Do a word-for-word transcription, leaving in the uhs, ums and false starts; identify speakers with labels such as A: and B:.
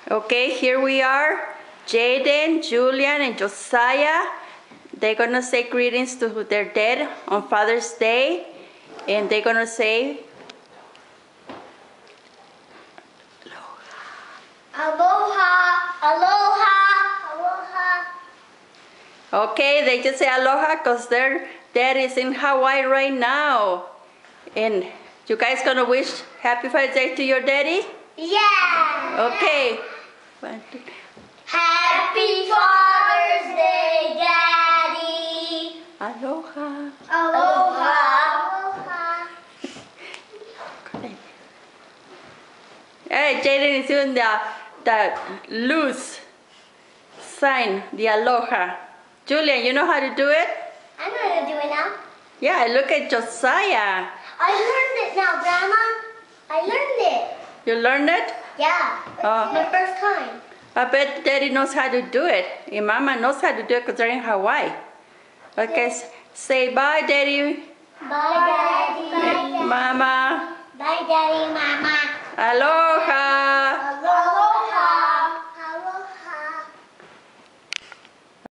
A: Okay, here we are. Jaden, Julian, and Josiah. They're gonna say greetings to their dad on Father's Day. And they're gonna say
B: Aloha, aloha, aloha.
A: okay, they just say aloha because their dad is in Hawaii right now. And you guys gonna wish happy Father's Day to your daddy?
B: Yeah.
A: Okay. One, two.
B: Happy Father's Day, Daddy.
A: Aloha.
B: Aloha. Aloha.
A: Hey, Jaden is doing the, the loose sign, the aloha. Julian, you know how to do it?
B: I know how to do it now.
A: Yeah, look at Josiah.
B: I learned it now, Grandma. I learned it.
A: You learned it?
B: Yeah.
A: Oh.
B: My first time.
A: I bet Daddy knows how to do it. And Mama knows how to do it because they're in Hawaii. Okay,
B: Yeah.
A: say bye, Daddy.
B: Bye, Daddy. Bye, Daddy.
A: Mama.
B: Bye, Daddy, Mama.
A: Aloha.